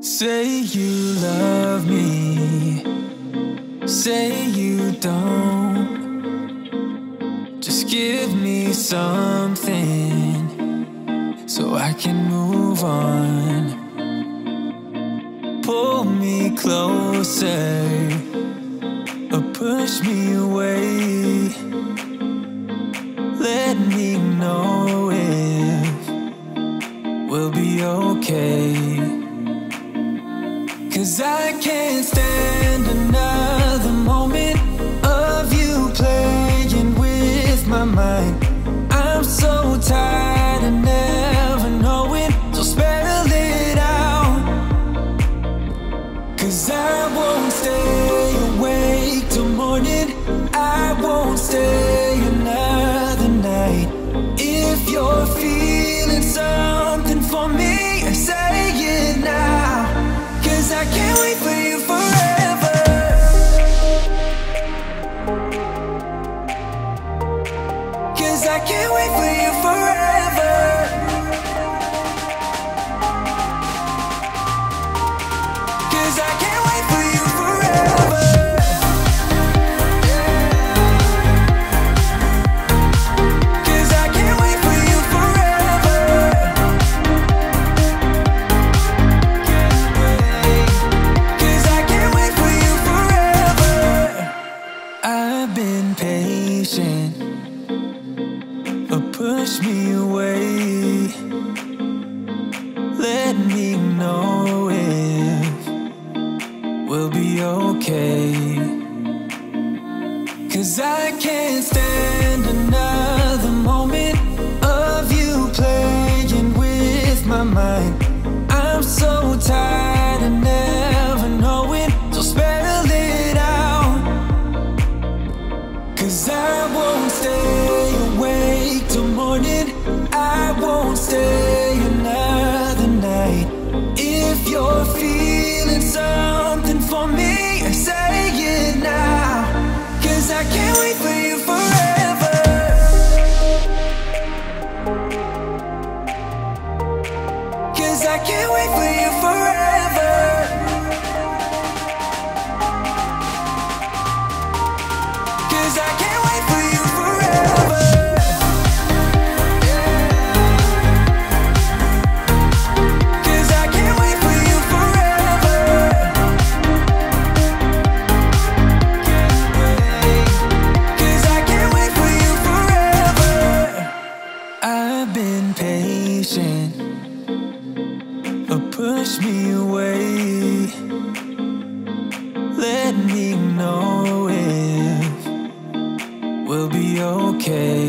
Say you love me, say you don't. Just give me something so I can move on. Pull me closer or push me away. Let me know if we'll be okay. 'Cause I can't stand another moment of you playing with my mind. I'm so tired of never knowing, so spell it out. 'Cause I won't stay awake till morning, I won't stay another night. If you're feeling something for me, say it now. 'Cause I can't wait for you forever. 'Cause I can't wait for you forever. 'Cause I can't wait for you forever. 'Cause I can't wait for you forever. 'Cause I can't wait for you forever. I've been patient, but push me away. Let me know if we'll be okay. 'Cause I can't stand another moment of you playing with my mind. I'm so tired of never knowing, so spell it out. 'Cause I won't stay awake till morning, I won't stay another night. If you're feeling something for me, say it now. 'Cause I can't wait for you forever. 'Cause I can't wait for you forever. 'Cause I can't wait for you forever. 'Cause I can't wait for you forever. 'Cause I can't wait for you forever. I've been patient, but push me away. Let me know if we'll be okay.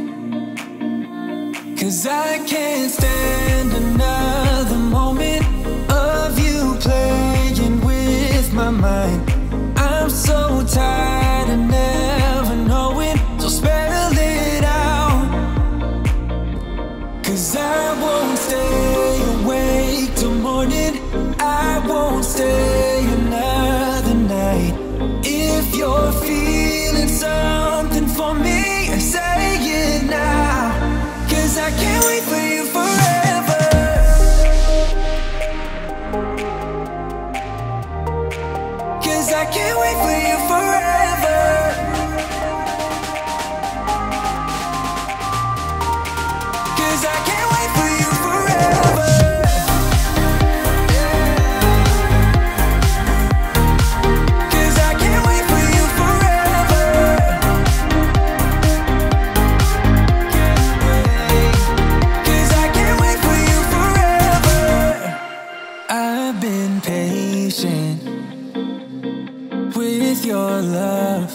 'Cause I can't stand another moment of you playing with my mind. I'm so tired of never knowing, so spell it out. 'Cause I won't stay awake till morning, I won't stay another night. If you're feeling something for me, say it now. 'Cause I can't wait for you forever. 'Cause I can't wait for you forever. 'Cause I can't wait for you forever. 'Cause I can't wait for you forever. 'Cause I can't wait for you forever. I've been patient with your love.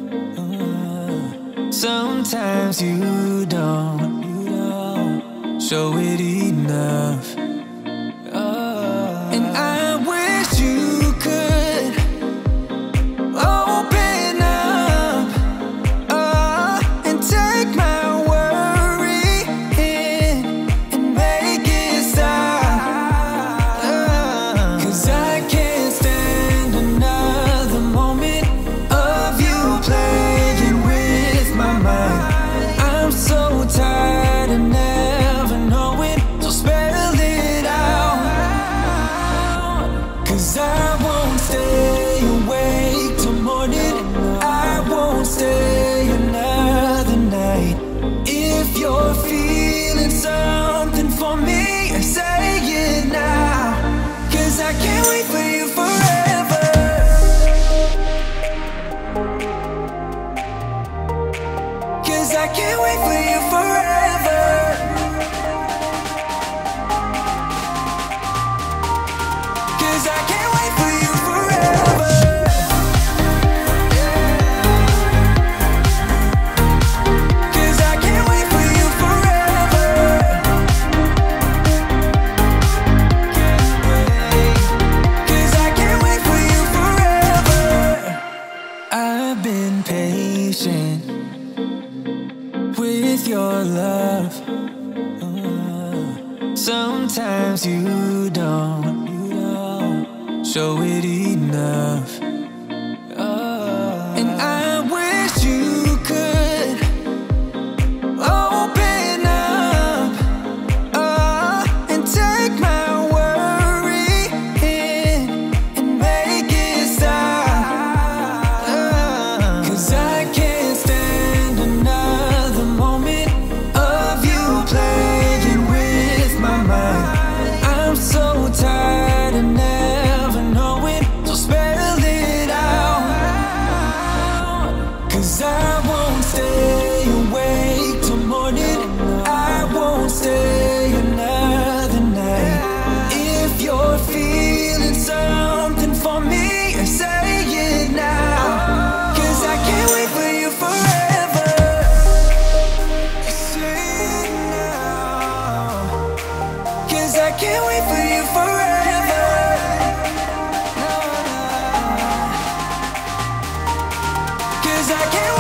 Sometimes you don't show it enough. And I wish you could open up and take my worry in and make it stop. 'Cause I can't stand another moment of you playing with my mind. I'm so tired of never knowing, so spell If you're feeling something for me, say it now, 'cause I can't wait for you forever. 'Cause I can't wait for you forever. 'Cause I can't wait for you forever. 'Cause I can't wait for you forever. 'Cause I can't wait for you forever. I've been patient with your love. Sometimes you don't show it enough. And I wish you could open up and take my worry in and make it stop. 'Cause I can't stand another moment of you playing with my mind. I'm so tired of never knowing, so spell it out. 'Cause I won't stay awake till morning. I won't stay another night. If you're feeling something for me, say it now, 'cause I can't wait for you forever. Say it now, 'cause I can't wait for you forever. 'Cause I can't